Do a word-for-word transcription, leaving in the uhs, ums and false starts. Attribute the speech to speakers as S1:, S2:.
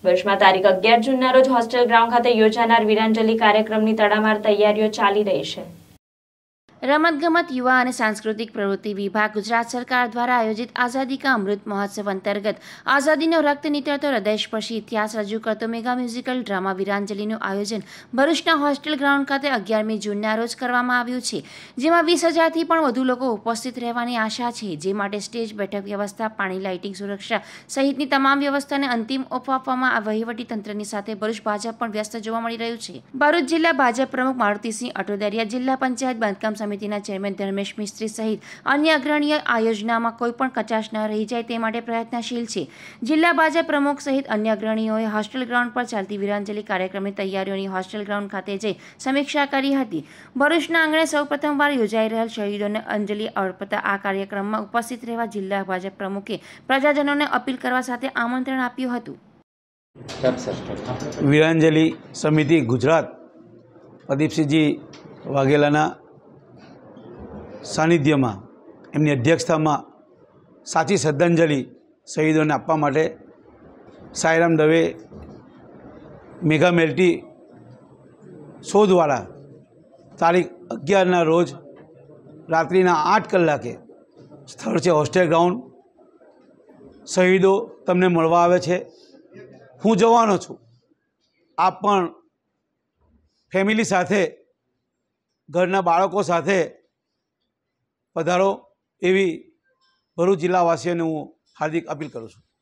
S1: વર્ષમાં તારીખ અગિયાર જૂનના રોજ હોસ્ટેલ ગ્રાઉન્ડ ખાતે યોજાનાર વીરાંજલિ કાર્યક્રમની તડામાર તૈયારીઓ ચાલી રહી છે।
S2: રમતગમત યુવા અને સાંસ્કૃતિક પ્રવૃત્તિ વિભાગ ગુજરાત સરકાર દ્વારા આયોજિત આઝાદી કા અમૃત મહોત્સવ અંતર્ગત આઝાદીનો રક્ત નીતરતો હૃદયસ્પર્શી ઇતિહાસ રજૂ કરતો મેગા મ્યુઝિકલ ડ્રામા વીરાંજલિનું આયોજન ભરૂચના હોસ્ટેલ ગ્રાઉન્ડ ખાતે અગિયારમી જૂનના રોજ કરવામાં આવ્યું છે, જેમાં વીસ હજારથી પણ વધુ લોકો ઉપસ્થિત રહેવાની આશા છે, જે માટે સ્ટેજ, બેઠક વ્યવસ્થા, પાણી, લાઇટિંગ, સુરક્ષા સહિતની તમામ વ્યવસ્થાને અંતિમ ઓપ આપવામાં આ વહીવટી તંત્રની સાથે ભરૂચ ભાજપ પણ વ્યસ્ત જોવા મળી રહ્યું છે। ભરૂચ જિલ્લા ભાજપ પ્રમુખ મારુતિસિંહ અટોદરિયા, જિલ્લા પંચાયત બાંધકામ સમિતિના ચેરમેન ધર્મેશ મિસ્ત્રી સહિત અન્ય અગ્રણીઓ આ યોજનામાં કોઈ પણ કચાશ ન રહી જાય તે માટે પ્રયત્નશીલ છે। જિલ્લા ભાજપ પ્રમુખ સહિત અન્ય અગ્રણીઓએ હોસ્ટેલ ગ્રાઉન્ડ પર ચાલતી વીરાંજલિ કાર્યક્રમની તૈયારીઓની હોસ્ટેલ ગ્રાઉન્ડ ખાતે જઈ સમીક્ષા કરી હતી। ભરૂચના આંગણે સૌ પ્રથમવાર યોજાઈ રહેલ શહીદોને અંજલિ અર્પતા આ કાર્યક્રમમાં ઉપસ્થિત રહેવા જિલ્લા ભાજપ પ્રમુખે પ્રજાજનોને અપીલ કરવા સાથે આમંત્રણ આપ્યું હતું।
S3: વીરાંજલિ સમિતિ ગુજરાત પ્રદીપસિંહજી વાઘેલાના સાનિધ્યમાં, એમની અધ્યક્ષતામાં સાચી શ્રદ્ધાંજલિ શહીદોને આપવા માટે સાંઈરામ દવે મેગા મેલ્ટી શો દ્વારા તારીખ અગિયારના રોજ રાત્રિના આઠ કલાકે સ્થળ છે હોસ્ટેલ ગ્રાઉન્ડ। શહીદો તમને મળવા આવે છે, હું જવાનો છું, આપ પણ ફેમિલી સાથે, ઘરના બાળકો સાથે પધારો એવી ભરૂચ જિલ્લાવાસીઓને હું હાર્દિક અપીલ કરું છું।